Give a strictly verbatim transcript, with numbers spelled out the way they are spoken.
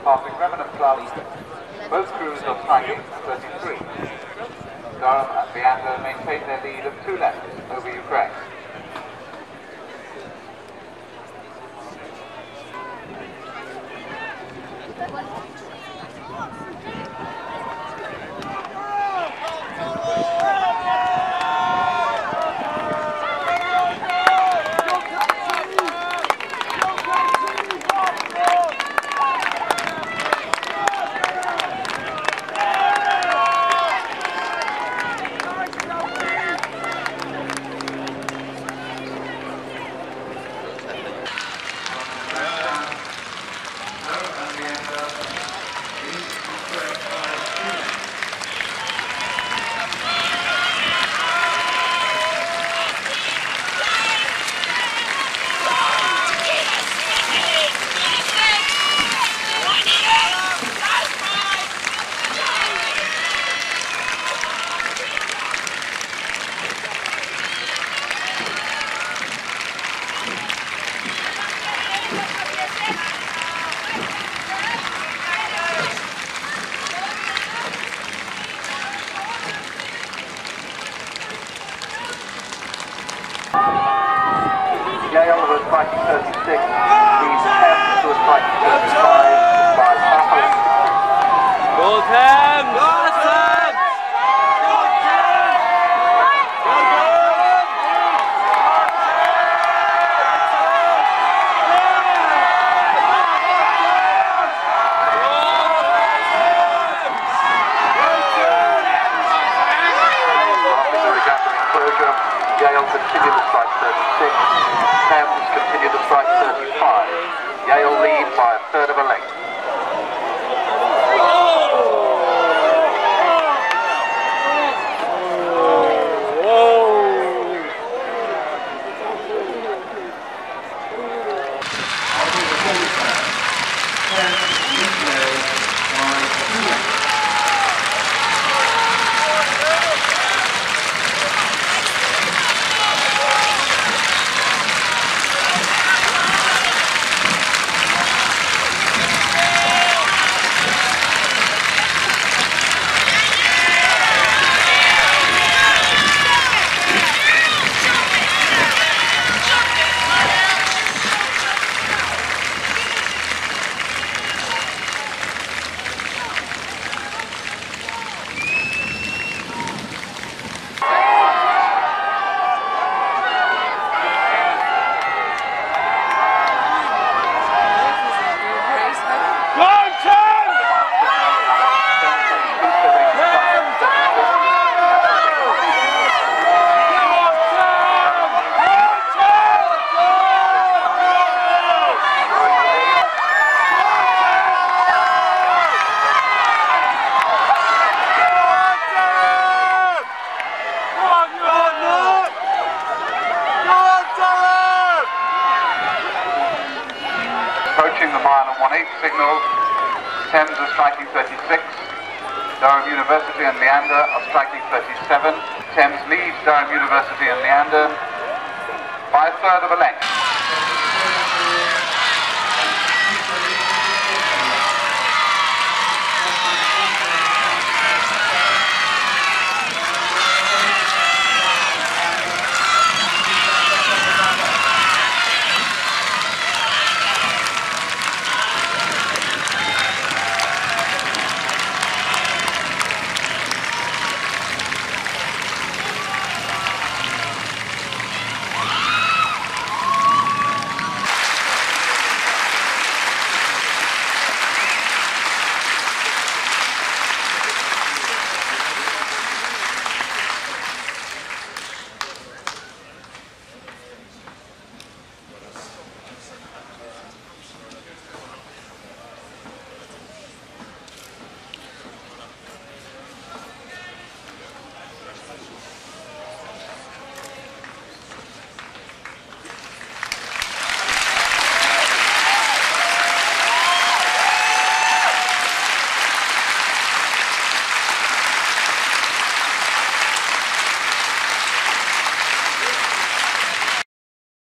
passing Remenham Club. Both crews are striking thirty-three. Durham and Leander maintain their lead of two lengths over Ukraine. Yale, who was striking thirty-six, leads Thames, who was striking thirty-five, by Baffles. Go Thames! Go Thames! Go Thames! Go After the Regatta enclosure, Yale continued to strike thirty-six. Thames continued to strike thirty-five. Yale lead by a third of a length. Approaching the mile and one-eighth signal, Thames are striking thirty-six, Durham University and Leander are striking thirty-seven. Thames leads Durham University and Leander by a third of a length.